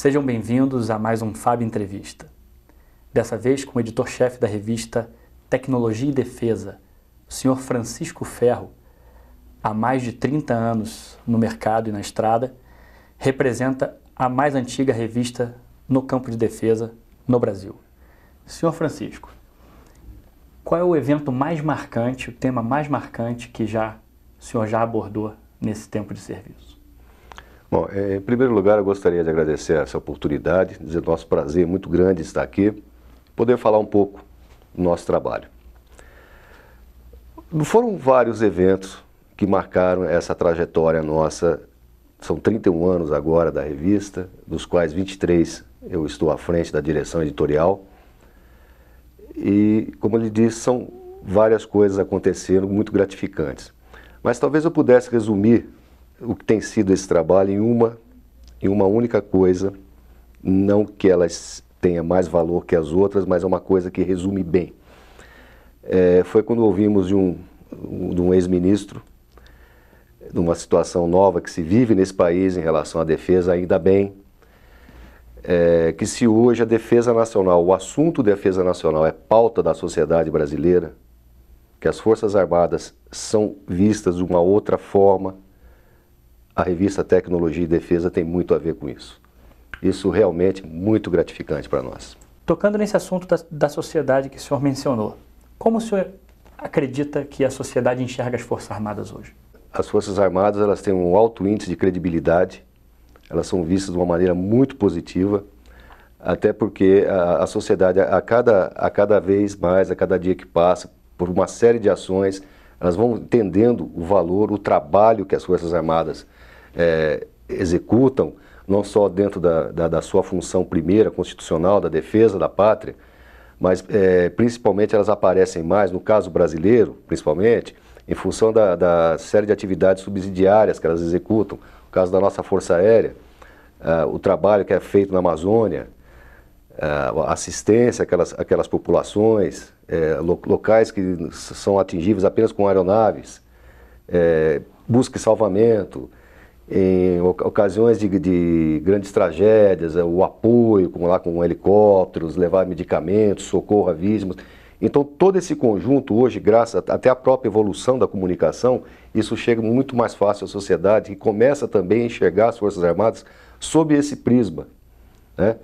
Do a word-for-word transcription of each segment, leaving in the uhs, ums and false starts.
Sejam bem-vindos a mais um Fab Entrevista. Dessa vez com o editor-chefe da revista Tecnologia e Defesa, o senhor Francisco Ferro, há mais de trinta anos no mercado e na estrada, representa a mais antiga revista no campo de defesa no Brasil. senhor Francisco, qual é o evento mais marcante, o tema mais marcante que já, o senhor já abordou nesse tempo de serviço? Bom, em primeiro lugar, eu gostaria de agradecer essa oportunidade, dizer nosso prazer muito grande estar aqui, poder falar um pouco do nosso trabalho. Foram vários eventos que marcaram essa trajetória nossa, são trinta e um anos agora da revista, dos quais vinte e três eu estou à frente da direção editorial. E, como ele disse, são várias coisas acontecendo muito gratificantes. Mas talvez eu pudesse resumir o que tem sido esse trabalho em uma, em uma única coisa, não que elas tenha mais valor que as outras, mas é uma coisa que resume bem. É, foi quando ouvimos de um, de um ex-ministro, numa situação nova que se vive nesse país em relação à defesa, ainda bem, é, que se hoje a defesa nacional, o assunto defesa nacional é pauta da sociedade brasileira, que as Forças Armadas são vistas de uma outra forma, a revista Tecnologia e Defesa tem muito a ver com isso. Isso realmente é muito gratificante para nós. Tocando nesse assunto da, da sociedade que o senhor mencionou, como o senhor acredita que a sociedade enxerga as Forças Armadas hoje? As Forças Armadas, elas têm um alto índice de credibilidade, elas são vistas de uma maneira muito positiva, até porque a, a sociedade, a cada, a cada vez mais, a cada dia que passa, por uma série de ações, elas vão entendendo o valor, o trabalho que as Forças Armadas é, executam, não só dentro da, da, da sua função primeira, constitucional, da defesa da pátria, mas é, principalmente elas aparecem mais, no caso brasileiro, principalmente, em função da, da série de atividades subsidiárias que elas executam. No caso da nossa Força Aérea, uh, o trabalho que é feito na Amazônia, uh, a assistência àquelas, àquelas populações, uh, lo, locais que são atingíveis apenas com aeronaves, uh, busca e salvamento, em ocasiões de, de grandes tragédias, o apoio, como lá com helicópteros, levar medicamentos, socorro a vítimas. Então todo esse conjunto hoje, graças até à própria evolução da comunicação, isso chega muito mais fácil à sociedade e começa também a enxergar as Forças Armadas sob esse prisma, né?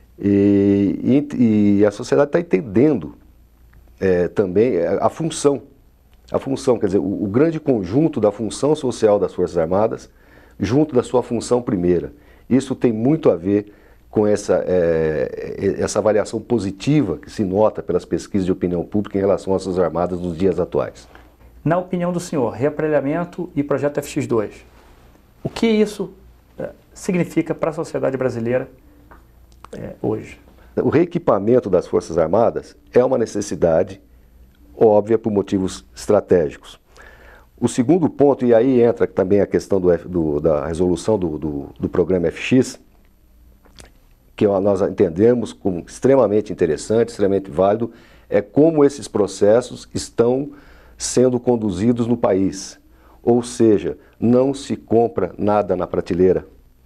E, e, e a sociedade está entendendo é, também a função, a função, quer dizer, o, o grande conjunto da função social das Forças Armadas junto da sua função primeira. Isso tem muito a ver com essa, é, essa avaliação positiva que se nota pelas pesquisas de opinião pública em relação às Forças Armadas nos dias atuais. Na opinião do senhor, reaparelhamento e projeto F X dois, o que isso é, significa para a sociedade brasileira é, hoje? O reequipamento das Forças Armadas é uma necessidade óbvia por motivos estratégicos. O segundo ponto, e aí entra também a questão do, do, da resolução do, do, do programa F X, que nós entendemos como extremamente interessante, extremamente válido, é como esses processos estão sendo conduzidos no país. Ou seja, não se compra nada na prateleira.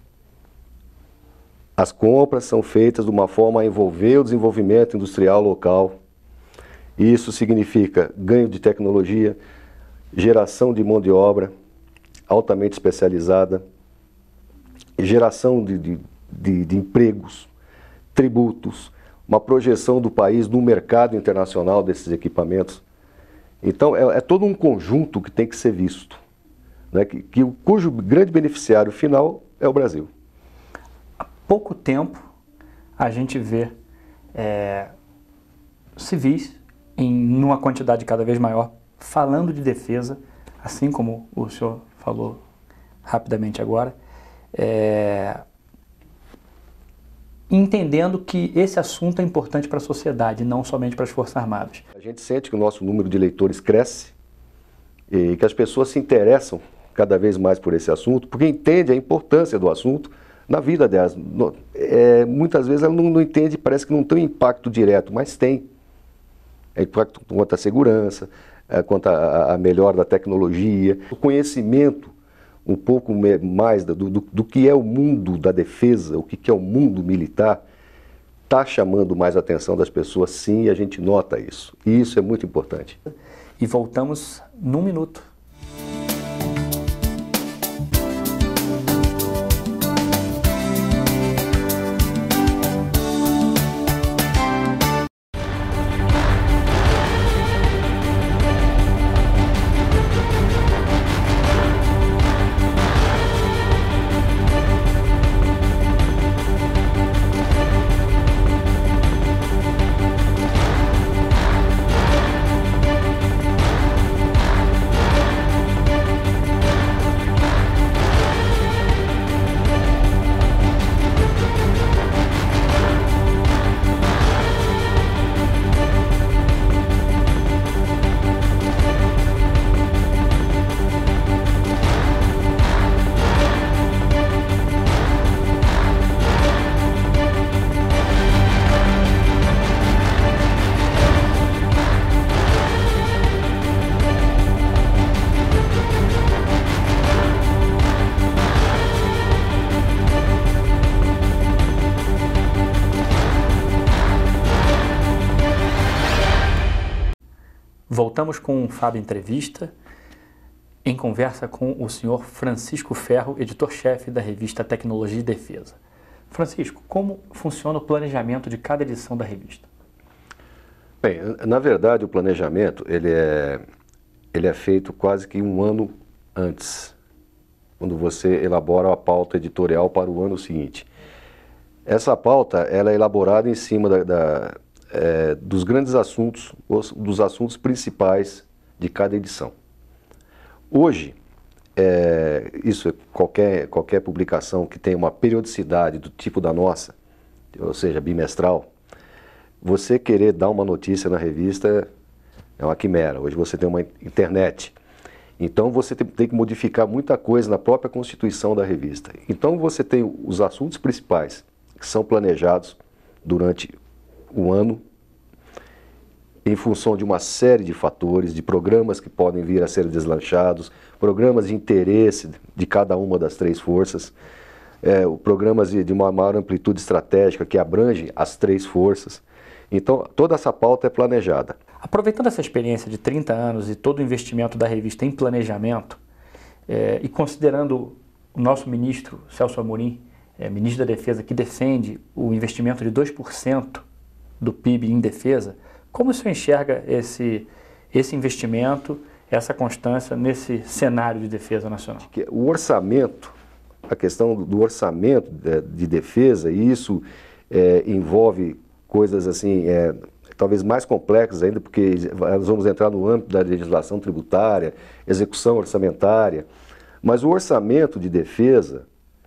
As compras são feitas de uma forma a envolver o desenvolvimento industrial local. Isso significa ganho de tecnologia, geração de mão de obra altamente especializada, geração de, de, de, de empregos, tributos, uma projeção do país no mercado internacional desses equipamentos. Então é, é todo um conjunto que tem que ser visto, né, que, que, cujo grande beneficiário final é o Brasil. Há pouco tempo a gente vê é, civis em numa quantidade cada vez maior falando de defesa, assim como o senhor falou rapidamente agora, é, entendendo que esse assunto é importante para a sociedade, não somente para as Forças Armadas. A gente sente que o nosso número de leitores cresce e que as pessoas se interessam cada vez mais por esse assunto, porque entendem a importância do assunto na vida delas. É, muitas vezes ela não, não entende, parece que não tem um impacto direto, mas tem. É impacto quanto à segurança, é, quanto à melhora da tecnologia, o conhecimento um pouco mais do, do, do que é o mundo da defesa, o que é o mundo militar, está chamando mais a atenção das pessoas, sim, e a gente nota isso. E isso é muito importante. E voltamos num minuto. Voltamos com o Fábio Entrevista, em conversa com o senhor Francisco Ferro, editor-chefe da revista Tecnologia e Defesa. Francisco, como funciona o planejamento de cada edição da revista? Bem, na verdade o planejamento ele é, ele é feito quase que um ano antes, quando você elabora a pauta editorial para o ano seguinte. Essa pauta ela é elaborada em cima da, da É, dos grandes assuntos, os, dos assuntos principais de cada edição. Hoje, é, isso é qualquer, qualquer publicação que tenha uma periodicidade do tipo da nossa, ou seja, bimestral, você querer dar uma notícia na revista é uma quimera. Hoje você tem uma internet, então você tem, tem que modificar muita coisa na própria constituição da revista. Então você tem os assuntos principais que são planejados durante um ano, em função de uma série de fatores, de programas que podem vir a ser deslanchados, programas de interesse de cada uma das três forças, é, programas de, de uma maior amplitude estratégica que abrange as três forças. Então, toda essa pauta é planejada. Aproveitando essa experiência de trinta anos e todo o investimento da revista em planejamento, é, e considerando o nosso ministro, Celso Amorim, é, ministro da Defesa, que defende o investimento de dois por cento do P I B em defesa, como o senhor enxerga esse, esse investimento, essa constância nesse cenário de defesa nacional? O orçamento, a questão do orçamento de, de defesa, e isso é, envolve coisas assim, é, talvez mais complexas ainda, porque nós vamos entrar no âmbito da legislação tributária, execução orçamentária, mas o orçamento de defesa,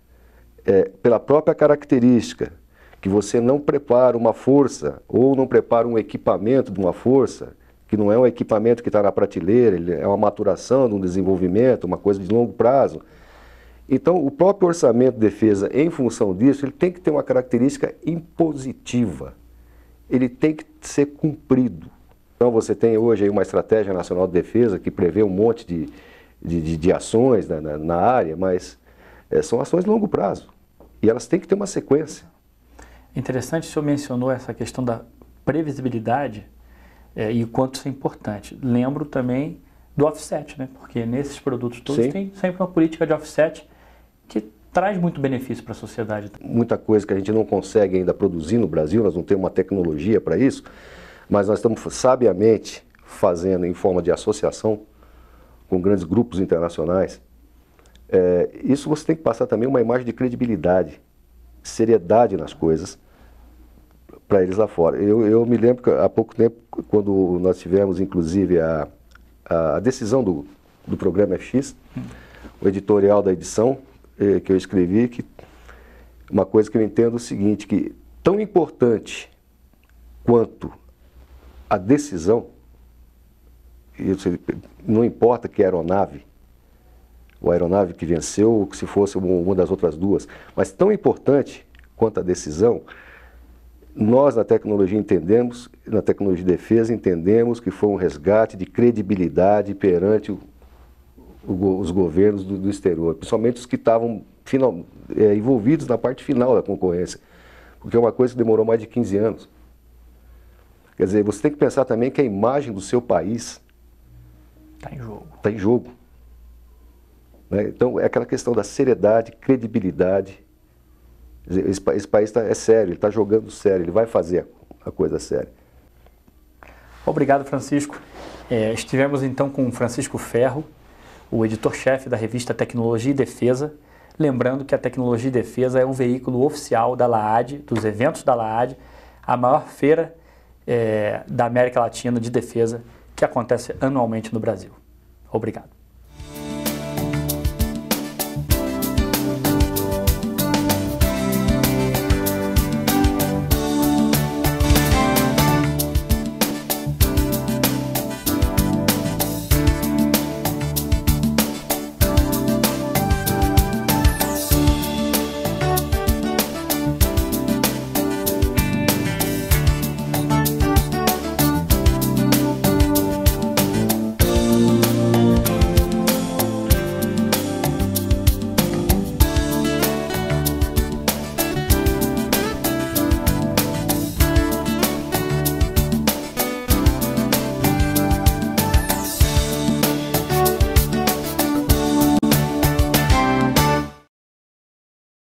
é, pela própria característica, que você não prepara uma força ou não prepara um equipamento de uma força, que não é um equipamento que está na prateleira, ele é uma maturação de um desenvolvimento, uma coisa de longo prazo. Então, o próprio orçamento de defesa, em função disso, ele tem que ter uma característica impositiva. Ele tem que ser cumprido. Então, você tem hoje aí uma estratégia nacional de defesa que prevê um monte de, de, de, de ações na, na, na área, mas é, são ações de longo prazo. E elas têm que ter uma sequência. Interessante, o senhor mencionou essa questão da previsibilidade é, e o quanto isso é importante. Lembro também do offset, né? Porque nesses produtos todos Sim. tem sempre uma política de offset que traz muito benefício para a sociedade. Muita coisa que a gente não consegue ainda produzir no Brasil, nós não temos uma tecnologia para isso, mas nós estamos sabiamente fazendo em forma de associação com grandes grupos internacionais. É, isso você tem que passar também uma imagem de credibilidade, seriedade nas coisas para eles lá fora. Eu, eu me lembro que há pouco tempo, quando nós tivemos inclusive a, a decisão do, do programa F X, hum. o editorial da edição eh, que eu escrevi, que uma coisa que eu entendo é o seguinte, que tão importante quanto a decisão, isso, não importa que aeronave, ou a aeronave que venceu, ou que se fosse uma das outras duas, mas tão importante quanto a decisão, nós na tecnologia entendemos, na tecnologia de defesa entendemos que foi um resgate de credibilidade perante o, o, os governos do, do exterior, principalmente os que estavam final, é, envolvidos na parte final da concorrência, porque é uma coisa que demorou mais de quinze anos. Quer dizer, você tem que pensar também que a imagem do seu país está em jogo. Está em jogo. Né? Então, é aquela questão da seriedade, credibilidade. Quer dizer, esse, esse país tá, é sério, ele está jogando sério, ele vai fazer a, a coisa séria. Obrigado, Francisco. É, estivemos então com o Francisco Ferro, o editor-chefe da revista Tecnologia e Defesa. Lembrando que a Tecnologia e Defesa é um veículo oficial da LAAD, dos eventos da LAAD, a maior feira é, da América Latina de defesa que acontece anualmente no Brasil. Obrigado.